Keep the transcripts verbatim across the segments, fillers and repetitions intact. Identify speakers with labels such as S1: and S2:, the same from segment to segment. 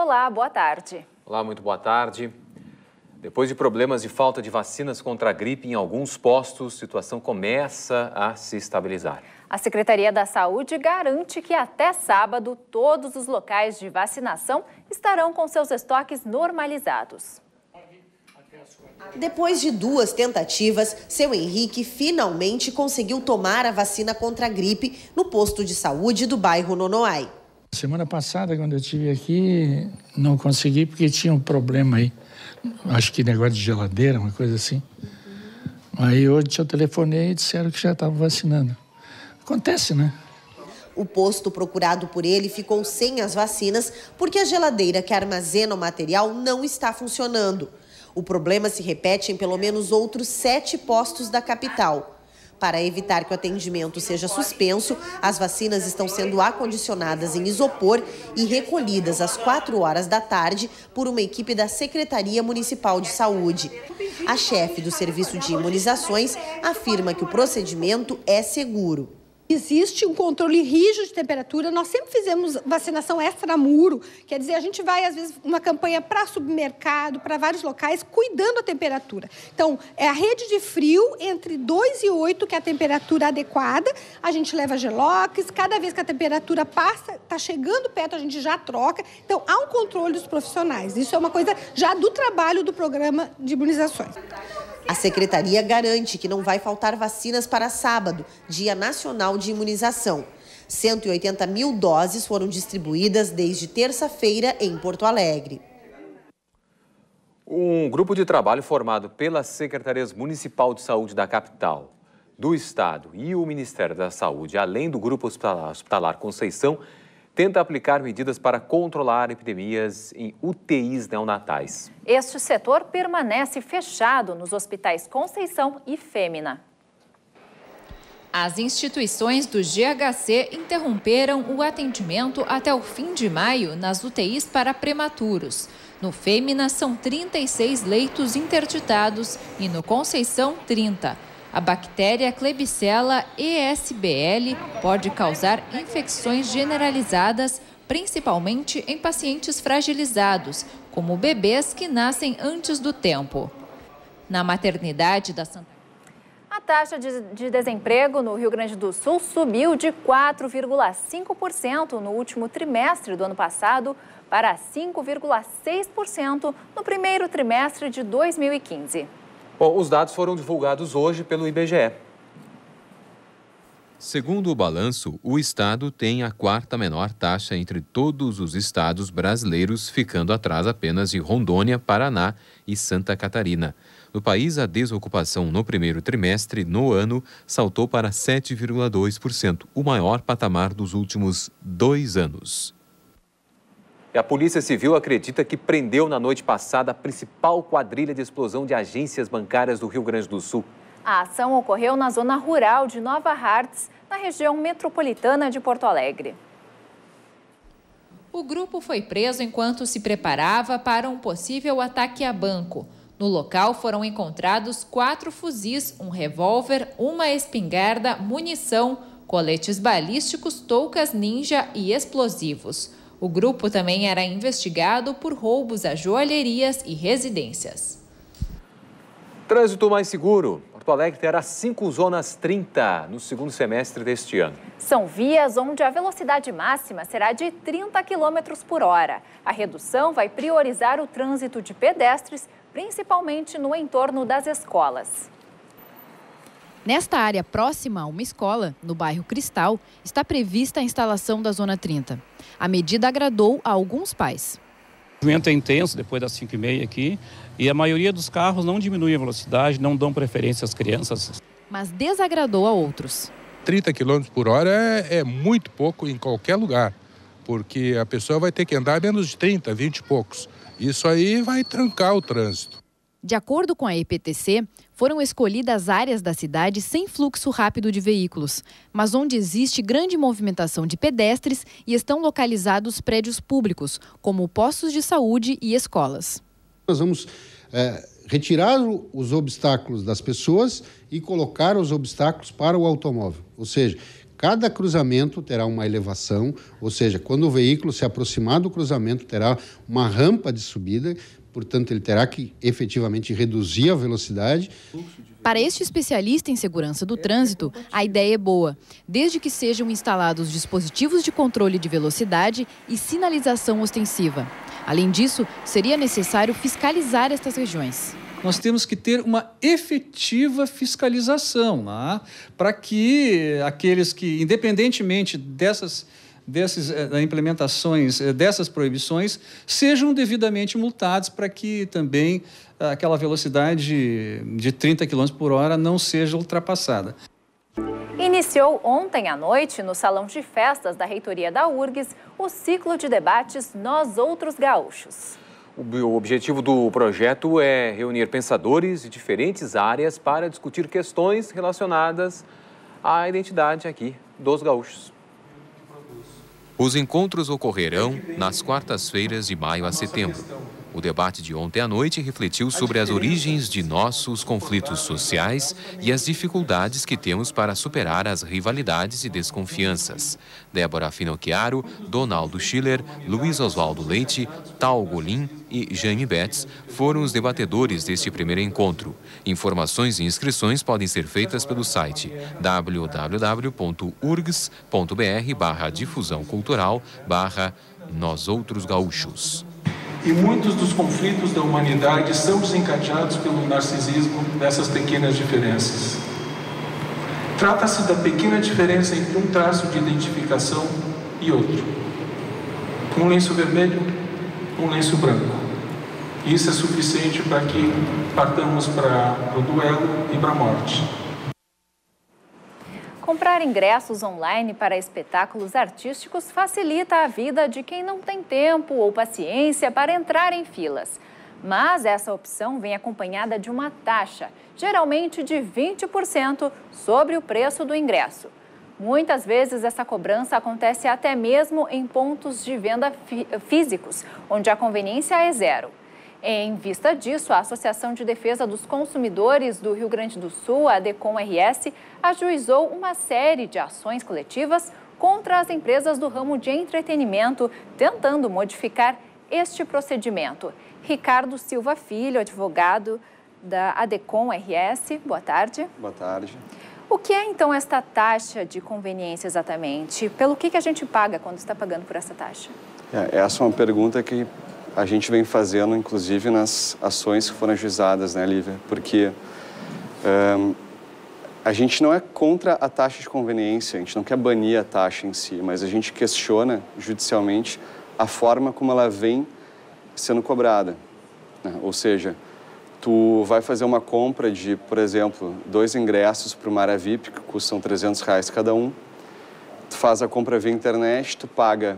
S1: Olá, boa tarde.
S2: Olá, muito boa tarde. Depois de problemas de falta de vacinas contra a gripe em alguns postos, a situação começa a se estabilizar.
S1: A Secretaria da Saúde garante que até sábado todos os locais de vacinação estarão com seus estoques normalizados.
S3: Depois de duas tentativas, seu Henrique finalmente conseguiu tomar a vacina contra a gripe no posto de saúde do bairro Nonoai.
S4: Semana passada, quando eu estive aqui, não consegui porque tinha um problema aí. Acho que negócio de geladeira, uma coisa assim. Aí hoje eu telefonei e disseram que já estavam vacinando. Acontece, né?
S3: O posto procurado por ele ficou sem as vacinas porque a geladeira que armazena o material não está funcionando. O problema se repete em pelo menos outros sete postos da capital. Para evitar que o atendimento seja suspenso, as vacinas estão sendo acondicionadas em isopor e recolhidas às quatro horas da tarde por uma equipe da Secretaria Municipal de Saúde. A chefe do Serviço de Imunizações afirma que o procedimento é seguro.
S5: Existe um controle rígido de temperatura, nós sempre fizemos vacinação extramuro, quer dizer, a gente vai, às vezes, uma campanha para supermercado, para vários locais, cuidando da temperatura. Então, é a rede de frio entre dois e oito, que é a temperatura adequada, a gente leva gelox, cada vez que a temperatura passa, está chegando perto, a gente já troca. Então, há um controle dos profissionais, isso é uma coisa já do trabalho do programa de imunizações.
S3: A secretaria garante que não vai faltar vacinas para sábado, Dia Nacional de Imunização. cento e oitenta mil doses foram distribuídas desde terça-feira em Porto Alegre.
S2: Um grupo de trabalho formado pelas Secretarias Municipal de Saúde da capital, do Estado e o Ministério da Saúde, além do Grupo Hospitalar, Hospitalar Conceição, tenta aplicar medidas para controlar epidemias em U T Is neonatais.
S1: Este setor permanece fechado nos hospitais Conceição e Fêmea.
S6: As instituições do G H C interromperam o atendimento até o fim de maio nas U T Is para prematuros. No Fêmea são trinta e seis leitos interditados e no Conceição, trinta. A bactéria Klebsiella E S B L pode causar infecções generalizadas, principalmente em pacientes fragilizados, como bebês que nascem antes do tempo. Na maternidade da Santa
S1: A taxa de, de desemprego no Rio Grande do Sul subiu de quatro vírgula cinco por cento no último trimestre do ano passado para cinco vírgula seis por cento no primeiro trimestre de dois mil e quinze.
S2: Bom, os dados foram divulgados hoje pelo I B G E.
S7: Segundo o balanço, o estado tem a quarta menor taxa entre todos os estados brasileiros, ficando atrás apenas de Rondônia, Paraná e Santa Catarina. No país, a desocupação no primeiro trimestre, no ano, saltou para sete vírgula dois por cento, o maior patamar dos últimos dois anos.
S2: E a Polícia Civil acredita que prendeu na noite passada a principal quadrilha de explosão de agências bancárias do Rio Grande do Sul.
S1: A ação ocorreu na zona rural de Nova Hartz, na região metropolitana de Porto Alegre.
S6: O grupo foi preso enquanto se preparava para um possível ataque a banco. No local foram encontrados quatro fuzis, um revólver, uma espingarda, munição, coletes balísticos, toucas ninja e explosivos. O grupo também era investigado por roubos a joalherias e residências.
S2: Trânsito mais seguro. Porto Alegre terá cinco zonas trinta no segundo semestre deste ano.
S1: São vias onde a velocidade máxima será de trinta quilômetros por hora. A redução vai priorizar o trânsito de pedestres, principalmente no entorno das escolas.
S8: Nesta área próxima a uma escola, no bairro Cristal, está prevista a instalação da Zona trinta. A medida agradou a alguns pais.
S9: O movimento é intenso depois das cinco e meia aqui e a maioria dos carros não diminui a velocidade, não dão preferência às crianças.
S8: Mas desagradou a outros.
S10: trinta quilômetros por hora é, é muito pouco em qualquer lugar, porque a pessoa vai ter que andar menos de trinta, vinte e poucos. Isso aí vai trancar o trânsito.
S8: De acordo com a E P T C, foram escolhidas áreas da cidade sem fluxo rápido de veículos, mas onde existe grande movimentação de pedestres e estão localizados prédios públicos, como postos de saúde e escolas.
S11: Nós vamos é, retirar os obstáculos das pessoas e colocar os obstáculos para o automóvel. Ou seja, Cada cruzamento terá uma elevação, ou seja, quando o veículo se aproximar do cruzamento, terá uma rampa de subida, portanto, ele terá que efetivamente reduzir a velocidade.
S8: Para este especialista em segurança do trânsito, a ideia é boa, desde que sejam instalados dispositivos de controle de velocidade e sinalização ostensiva. Além disso, seria necessário fiscalizar estas regiões.
S12: Nós temos que ter uma efetiva fiscalização, né? Para que aqueles que, independentemente dessas, dessas eh, implementações, eh, dessas proibições, sejam devidamente multados para que também eh, aquela velocidade de trinta quilômetros por hora não seja ultrapassada.
S1: Iniciou ontem à noite, no Salão de Festas da Reitoria da U R G S, o ciclo de debates Nós Outros Gaúchos.
S2: O objetivo do projeto é reunir pensadores de diferentes áreas para discutir questões relacionadas à identidade aqui dos gaúchos.
S7: Os encontros ocorrerão nas quartas-feiras de maio a setembro. O debate de ontem à noite refletiu sobre as origens de nossos conflitos sociais e as dificuldades que temos para superar as rivalidades e desconfianças. Débora Finocchiaro, Donaldo Schiller, Luiz Oswaldo Leite, Tal Golim e Jane Betts foram os debatedores deste primeiro encontro. Informações e inscrições podem ser feitas pelo site w w w ponto urgs ponto b r barra difusão cultural barra Nós Outros Gaúchos.
S13: E muitos dos conflitos da humanidade são desencadeados pelo narcisismo dessas pequenas diferenças. Trata-se da pequena diferença entre um traço de identificação e outro. Um lenço vermelho, um lenço branco. Isso é suficiente para que partamos para o duelo e para a morte.
S1: Comprar ingressos online para espetáculos artísticos facilita a vida de quem não tem tempo ou paciência para entrar em filas. Mas essa opção vem acompanhada de uma taxa, geralmente de vinte por cento, sobre o preço do ingresso. Muitas vezes essa cobrança acontece até mesmo em pontos de venda fí- físicos, onde a conveniência é zero. Em vista disso, a Associação de Defesa dos Consumidores do Rio Grande do Sul, a ADECOM R S, ajuizou uma série de ações coletivas contra as empresas do ramo de entretenimento, tentando modificar este procedimento. Ricardo Silva Filho, advogado da ADECOM R S, boa tarde.
S14: Boa tarde.
S1: O que é, então, esta taxa de conveniência exatamente? Pelo que, que a gente paga quando está pagando por essa taxa?
S14: É, essa é uma pergunta que a gente vem fazendo, inclusive, nas ações que foram ajuizadas, né, Lívia? Porque um, a gente não é contra a taxa de conveniência, a gente não quer banir a taxa em si, mas a gente questiona judicialmente a forma como ela vem sendo cobrada, né? Ou seja, tu vai fazer uma compra de, por exemplo, dois ingressos para uma área V I P, que custam trezentos reais cada um, tu faz a compra via internet, tu paga,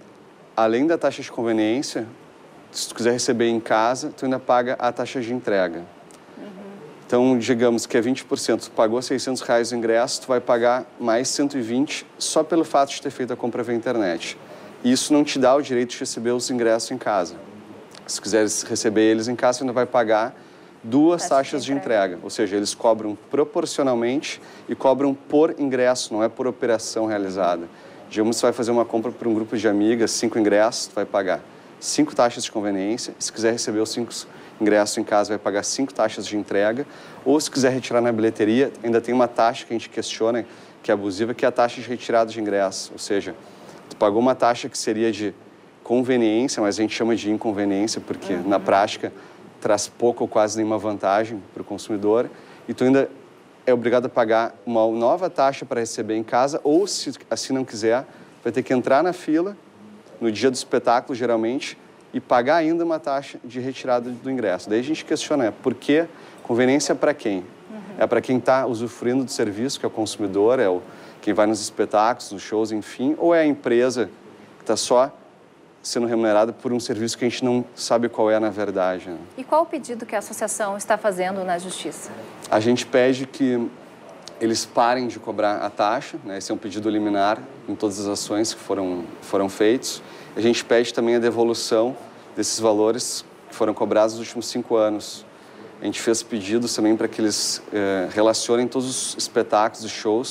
S14: além da taxa de conveniência, se tu quiser receber em casa, tu ainda paga a taxa de entrega. Uhum. Então, digamos que é vinte por cento. Tu pagou seiscentos reais o ingresso, tu vai pagar mais cento e vinte só pelo fato de ter feito a compra via internet. E isso não te dá o direito de receber os ingressos em casa. Se tu quiseres receber eles em casa, tu ainda vai pagar duas taxa taxas de entrega. de entrega. Ou seja, eles cobram proporcionalmente e cobram por ingresso, não é por operação realizada. Digamos que tu vai fazer uma compra para um grupo de amigas, cinco ingressos, tu vai pagar cinco taxas de conveniência. Se quiser receber os cinco ingressos em casa, vai pagar cinco taxas de entrega. Ou se quiser retirar na bilheteria, ainda tem uma taxa que a gente questiona, que é abusiva, que é a taxa de retirada de ingresso. Ou seja, tu pagou uma taxa que seria de conveniência, mas a gente chama de inconveniência, porque uhum. na prática traz pouco ou quase nenhuma vantagem para o consumidor. E tu ainda é obrigado a pagar uma nova taxa para receber em casa, ou se assim não quiser, vai ter que entrar na fila no dia do espetáculo, geralmente, e pagar ainda uma taxa de retirada do ingresso. Daí a gente questiona, é, por que conveniência para quem? Uhum. É para quem está usufruindo do serviço, que é o consumidor, é o, quem vai nos espetáculos, nos shows, enfim, ou é a empresa que está só sendo remunerada por um serviço que a gente não sabe qual é na verdade, né?
S1: E qual o pedido que a associação está fazendo na Justiça?
S14: A gente pede que eles parem de cobrar a taxa, né? Esse é um pedido liminar em todas as ações que foram, foram feitas. A gente pede também a devolução desses valores que foram cobrados nos últimos cinco anos. A gente fez pedidos também para que eles eh, relacionem todos os espetáculos e shows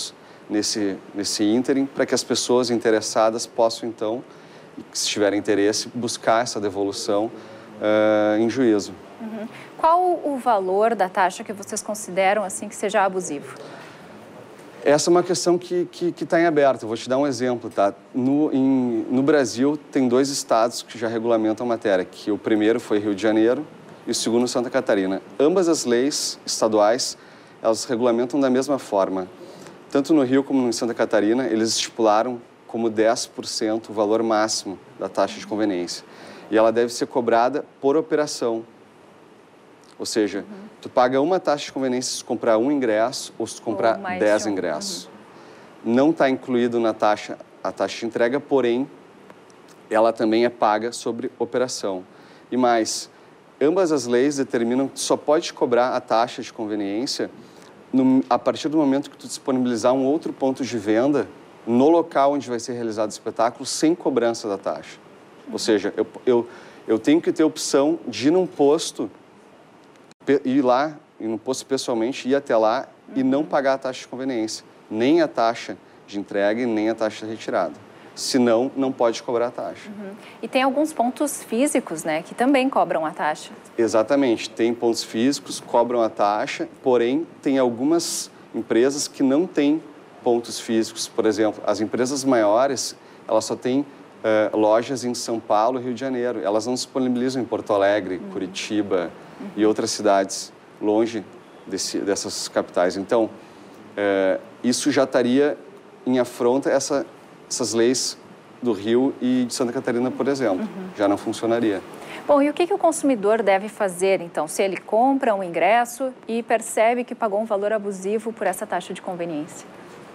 S14: nesse, nesse ínterim, para que as pessoas interessadas possam, então, se tiverem interesse, buscar essa devolução uh, em juízo.
S1: Uhum. Qual o valor da taxa que vocês consideram assim que seja abusivo?
S14: Essa é uma questão que que está em aberto. Eu vou te dar um exemplo, tá? No, em, no Brasil, tem dois estados que já regulamentam a matéria, que o primeiro foi Rio de Janeiro e o segundo Santa Catarina. Ambas as leis estaduais, elas regulamentam da mesma forma. Tanto no Rio como em Santa Catarina, eles estipularam como dez por cento o valor máximo da taxa de conveniência. E ela deve ser cobrada por operação. Ou seja, uhum. tu paga uma taxa de conveniência se tu comprar um ingresso ou se tu comprar dez ingressos. Uhum. Não está incluído na taxa a taxa de entrega, porém, ela também é paga sobre operação. E mais, ambas as leis determinam que tu só pode cobrar a taxa de conveniência no, a partir do momento que tu disponibilizar um outro ponto de venda no local onde vai ser realizado o espetáculo sem cobrança da taxa. Uhum. Ou seja, eu, eu, eu tenho que ter a opção de ir num posto, ir lá, ir no posto pessoalmente, ir até lá uhum. e não pagar a taxa de conveniência, nem a taxa de entrega e nem a taxa de retirada. Senão, não pode cobrar a taxa.
S1: Uhum. E tem alguns pontos físicos, né, que também cobram a taxa.
S14: Exatamente. Tem pontos físicos, cobram a taxa, porém, tem algumas empresas que não têm pontos físicos. Por exemplo, as empresas maiores, elas só têm uh, lojas em São Paulo e Rio de Janeiro. Elas não disponibilizam em Porto Alegre, uhum. Curitiba uhum. e outras cidades longe desse, dessas capitais. Então, uh, isso já estaria em afronta essa... essas leis do Rio e de Santa Catarina, por exemplo, uhum. já não funcionaria.
S1: Bom, e o que, que o consumidor deve fazer, então, se ele compra um ingresso e percebe que pagou um valor abusivo por essa taxa de conveniência?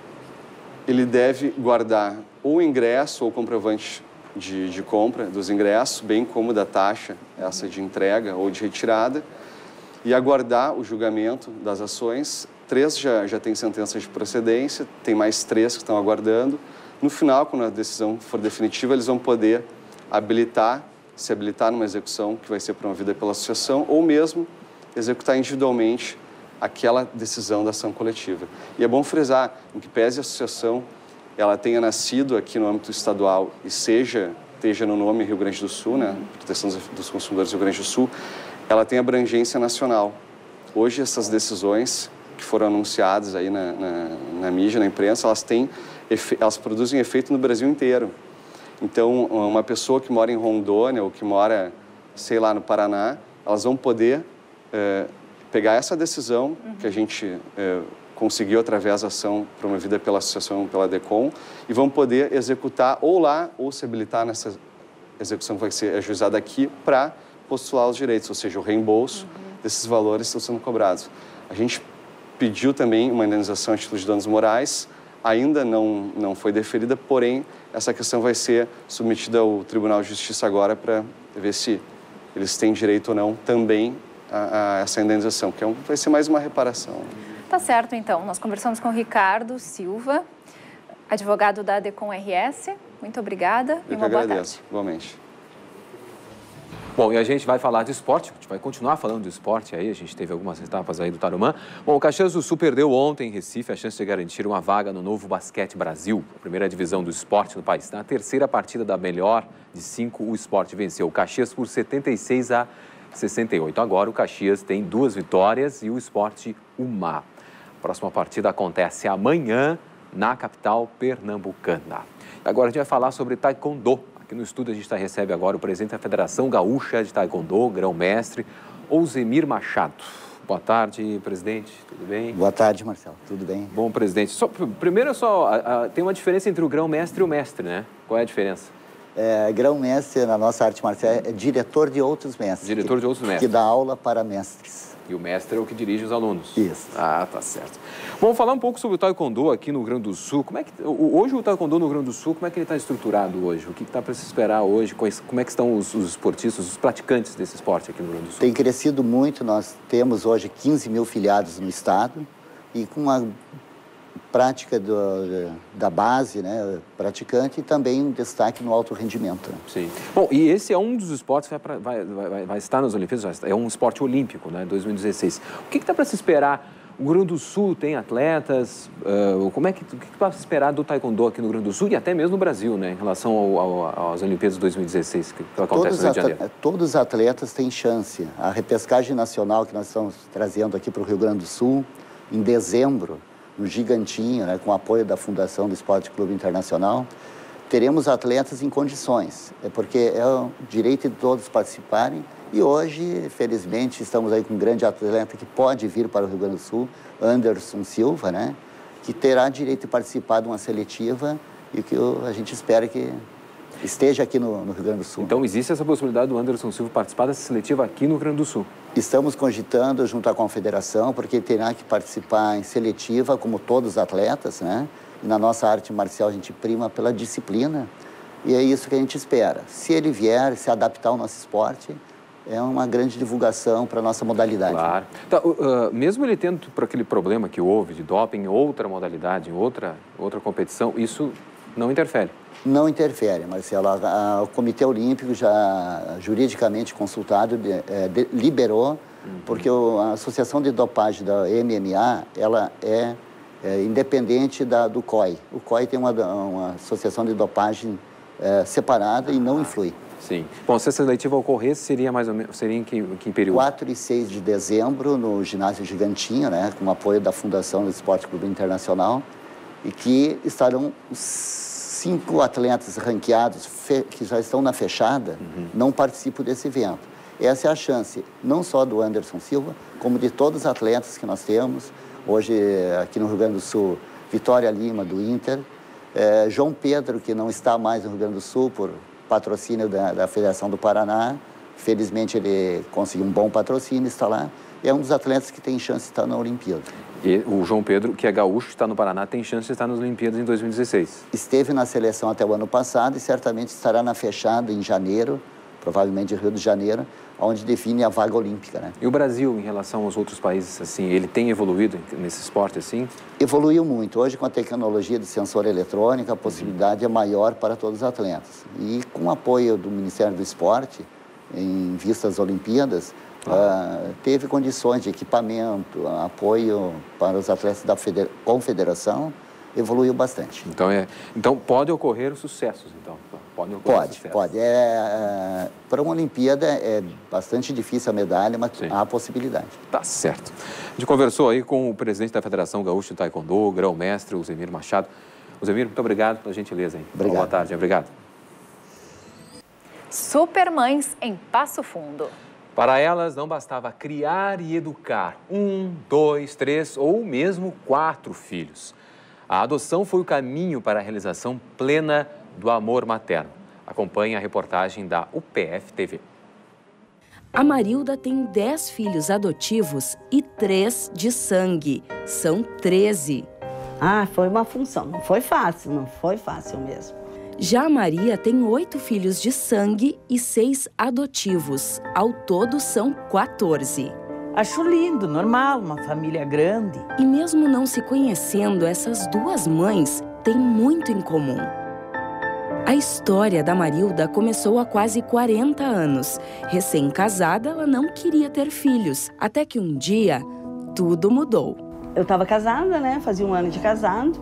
S14: Ele deve guardar o ingresso ou comprovante de, de compra dos ingressos, bem como da taxa, essa de entrega ou de retirada, e aguardar o julgamento das ações. Três já, já têm sentença de procedência, tem mais três que estão aguardando. No final, quando a decisão for definitiva, eles vão poder habilitar, se habilitar numa execução que vai ser promovida pela associação ou mesmo executar individualmente aquela decisão da ação coletiva. E é bom frisar, em que pese a associação ela tenha nascido aqui no âmbito estadual e seja, esteja no nome Rio Grande do Sul, né, Proteção dos Consumidores do Rio Grande do Sul, ela tem abrangência nacional. Hoje, essas decisões que foram anunciadas aí na, na, na mídia, na imprensa, elas têm elas produzem efeito no Brasil inteiro. Então, uma pessoa que mora em Rondônia ou que mora, sei lá, no Paraná, elas vão poder é, pegar essa decisão uhum. que a gente é, conseguiu através da ação promovida pela associação, pela DECOM, e vão poder executar ou lá ou se habilitar nessa execução que vai ser ajuizada aqui para postular os direitos, ou seja, o reembolso uhum. desses valores estão sendo cobrados. A gente pediu também uma indenização a título de danos morais, ainda não, não foi deferida, porém, essa questão vai ser submetida ao Tribunal de Justiça agora para ver se eles têm direito ou não também a, a essa indenização, que é um, vai ser mais uma reparação.
S1: Tá certo, então. Nós conversamos com o Ricardo Silva, advogado da DECOM R S. Muito obrigada
S14: Eu
S1: e uma
S14: que
S1: boa
S14: agradeço,
S1: tarde.
S14: igualmente.
S2: Bom, e a gente vai falar de esporte, a gente vai continuar falando de esporte aí, a gente teve algumas etapas aí do Tarumã. Bom, o Caxias do Sul perdeu ontem em Recife a chance de garantir uma vaga no novo Basquete Brasil, a primeira divisão do esporte no país. Na terceira partida da melhor de cinco, o esporte venceu o Caxias por setenta e seis a sessenta e oito. Agora o Caxias tem duas vitórias e o esporte uma. A próxima partida acontece amanhã na capital pernambucana. Agora a gente vai falar sobre taekwondo. Aqui no estúdio a gente recebe agora o presidente da Federação Gaúcha de Taekwondo, grão-mestre, Ousemir Machado. Boa tarde, presidente, tudo bem?
S15: Boa tarde, Marcelo, tudo bem?
S2: Bom, presidente, só, primeiro só, a, a, tem uma diferença entre o grão-mestre e o mestre, né? Qual é a diferença?
S15: É, grão-mestre, na nossa arte marcial, é diretor de outros mestres.
S2: Diretor
S15: que,
S2: de outros mestres.
S15: Que dá aula para mestres.
S2: E o mestre é o que dirige os alunos.
S15: Isso.
S2: Ah, tá certo. Vamos falar um pouco sobre o Taekwondo aqui no Rio Grande do Sul. Como é que, hoje o Taekwondo no Rio Grande do Sul, como é que ele está estruturado hoje? O que está para se esperar hoje? Como é que estão os, os esportistas, os praticantes desse esporte aqui no Rio Grande do Sul?
S15: Tem crescido muito. Nós temos hoje quinze mil filiados no estado e com uma prática do, da base, né, praticante, e também um destaque no alto rendimento.
S2: Sim. Bom, e esse é um dos esportes que vai, vai, vai, vai estar nas Olimpíadas, é um esporte olímpico, né, dois mil e dezesseis. O que está para se esperar O Rio Grande do Sul tem atletas, uh, como é que, o que pode esperar do taekwondo aqui no Rio Grande do Sul e até mesmo no Brasil, né, em relação ao, ao, às Olimpíadas de dois mil e dezesseis, que, que acontece no Rio de Janeiro?
S15: Todos os atletas têm chance. A repescagem nacional que nós estamos trazendo aqui para o Rio Grande do Sul, em dezembro, no Gigantinho, né, com o apoio da Fundação do Esporte Clube Internacional, teremos atletas em condições, é porque é o direito de todos participarem. E hoje, felizmente, estamos aí com um grande atleta que pode vir para o Rio Grande do Sul, Anderson Silva, né? Que terá direito de participar de uma seletiva e que a gente espera que esteja aqui no, no Rio Grande do Sul.
S2: Então, existe essa possibilidade do Anderson Silva participar dessa seletiva aqui no Rio Grande do Sul?
S15: Estamos cogitando junto à confederação, porque ele terá que participar em seletiva, como todos os atletas, né? E na nossa arte marcial a gente prima pela disciplina e é isso que a gente espera. Se ele vier, se adaptar ao nosso esporte, é uma grande divulgação para a nossa modalidade.
S2: Claro. Tá, uh, mesmo ele tendo por aquele problema que houve de doping em outra modalidade, em outra, outra competição, isso não interfere?
S15: Não interfere, Marcelo. A, a, o Comitê Olímpico, já juridicamente consultado, de, é, de, liberou, uhum. porque o, a Associação de Dopagem da M M A, ela é, é independente da, do C O I. O C O I tem uma, uma associação de dopagem é, separada e não ah. influi.
S2: Sim. Bom, se essa seletiva ocorresse, seria mais ou menos, seria em que, em que período?
S15: quatro e seis de dezembro, no ginásio Gigantinho, né, com o apoio da Fundação do Esporte Clube Internacional, e que estarão os cinco atletas ranqueados fe, que já estão na fechada, uhum. não participam desse evento. Essa é a chance, não só do Anderson Silva, como de todos os atletas que nós temos. Hoje, aqui no Rio Grande do Sul, Vitória Lima, do Inter, é, João Pedro, que não está mais no Rio Grande do Sul, por patrocínio da, da Federação do Paraná. Felizmente ele conseguiu um bom patrocínio, está lá. É um dos atletas que tem chance de estar na Olimpíada.
S2: E o João Pedro, que é gaúcho, está no Paraná, tem chance de estar nas Olimpíadas em dois mil e dezesseis.
S15: Esteve na seleção até o ano passado e certamente estará na fechada em janeiro, provavelmente em Rio de Janeiro, onde define a vaga olímpica, né?
S2: E o Brasil, em relação aos outros países, assim, ele tem evoluído nesse esporte, assim?
S15: Evoluiu muito. Hoje, com a tecnologia de sensor eletrônico, a possibilidade uhum. é maior para todos os atletas. E com o apoio do Ministério do Esporte, em vista às Olimpíadas, ah. uh, teve condições de equipamento, apoio para os atletas da confederação, evoluiu bastante.
S2: Então, é, então pode ocorrer sucessos, então? Pode,
S15: pode. pode. É, é, para uma Olimpíada é bastante difícil a medalha, mas Sim. há a possibilidade.
S2: Tá certo. A gente conversou aí com o presidente da Federação Gaúcha de Taekwondo, grão-mestre, o Zemir Machado. O Zemir, muito obrigado pela gentileza, hein?
S15: Obrigado.
S2: Boa tarde, obrigado.
S1: Supermães em Passo Fundo.
S2: Para elas, não bastava criar e educar um, dois, três ou mesmo quatro filhos. A adoção foi o caminho para a realização plena do amor materno. Acompanhe a reportagem da U P F T V.
S16: A Marilda tem dez filhos adotivos e três de sangue. São treze.
S17: Ah, foi uma função. Não foi fácil, não foi fácil mesmo.
S16: Já a Maria tem oito filhos de sangue e seis adotivos. Ao todo, são quatorze.
S17: Acho lindo, normal, uma família grande.
S16: E mesmo não se conhecendo, essas duas mães têm muito em comum. A história da Marilda começou há quase quarenta anos. Recém-casada, ela não queria ter filhos, até que um dia, tudo mudou.
S17: Eu estava casada, né? Fazia um ano de casado.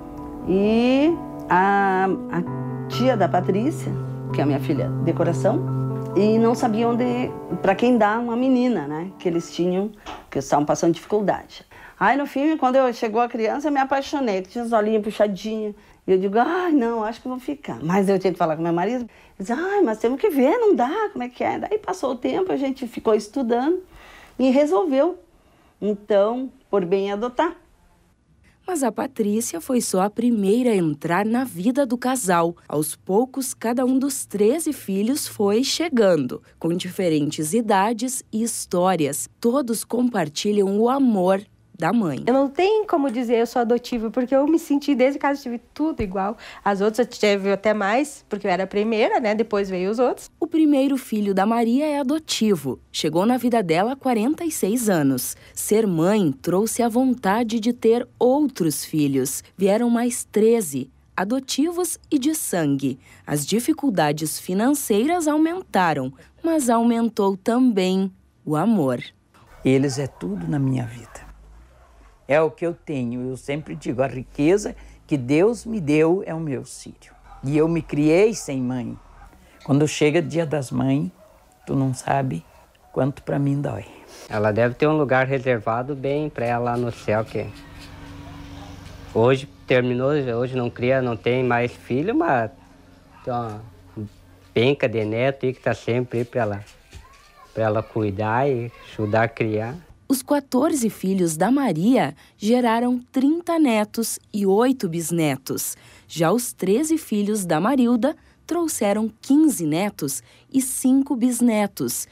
S17: E a, a tia da Patrícia, que é a minha filha de coração, e não sabia onde, para quem dar uma menina, né? Que eles tinham, que estavam passando dificuldade. Aí, no fim, quando eu chegou a criança, eu me apaixonei, tinha os olhinhos puxadinhos. E eu digo, ai, não, acho que vou ficar. Mas eu tinha que falar com meu marido. Ele disse, ai, mas temos que ver, não dá, como é que é? Daí passou o tempo, a gente ficou estudando e resolveu, então, por bem adotar.
S16: Mas a Patrícia foi só a primeira a entrar na vida do casal. Aos poucos, cada um dos treze filhos foi chegando, com diferentes idades e histórias. Todos compartilham o amor da mãe.
S18: Eu não tenho como dizer eu sou adotiva, porque eu me senti, desde casa, tive tudo igual. As outras eu tive até mais, porque eu era a primeira, né? Depois veio os outros.
S16: O primeiro filho da Maria é adotivo. Chegou na vida dela há quarenta e seis anos. Ser mãe trouxe a vontade de ter outros filhos. Vieram mais treze, adotivos e de sangue. As dificuldades financeiras aumentaram, mas aumentou também o amor.
S19: Eles é tudo na minha vida. é o que eu tenho. Eu sempre digo, a riqueza que Deus me deu é o meu filho. E eu me criei sem mãe. Quando chega o dia das mães, tu não sabe quanto para mim dói.
S20: Ela deve ter um lugar reservado bem para ela lá no céu, que hoje terminou, hoje não cria, não tem mais filho, mas tem uma penca de neto aí que está sempre aí para ela, para ela cuidar e ajudar a criar.
S16: Os quatorze filhos da Maria geraram trinta netos e oito bisnetos. Já os treze filhos da Marilda trouxeram quinze netos e cinco bisnetos.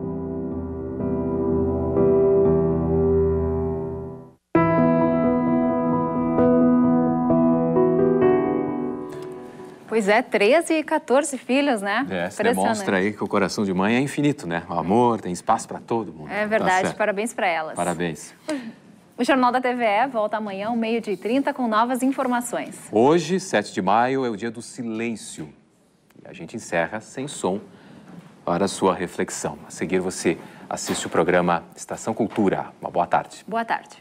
S1: Pois é, treze e quatorze filhos, né?
S2: É, você demonstra aí que o coração de mãe é infinito, né? O amor tem espaço para todo mundo.
S1: É verdade, tá, parabéns para elas.
S2: Parabéns.
S1: O Jornal da T V E volta amanhã, ao meio-dia e trinta, com novas informações.
S2: Hoje, sete de maio, é o dia do silêncio. E a gente encerra sem som para a sua reflexão. A seguir, você assiste o programa Estação Cultura. Uma boa tarde.
S1: Boa tarde.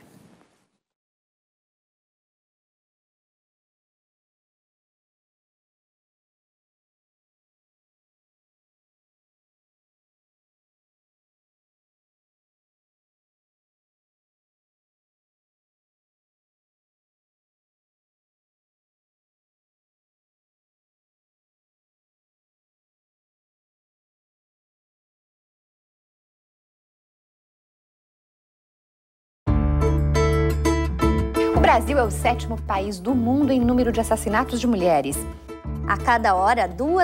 S21: O Brasil é o sétimo país do mundo em número de assassinatos de mulheres. A cada hora, duas